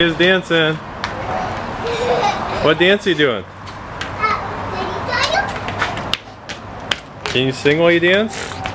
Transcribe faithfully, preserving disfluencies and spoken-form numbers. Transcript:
He's dancing. What dance are you doing? Can you sing while you dance?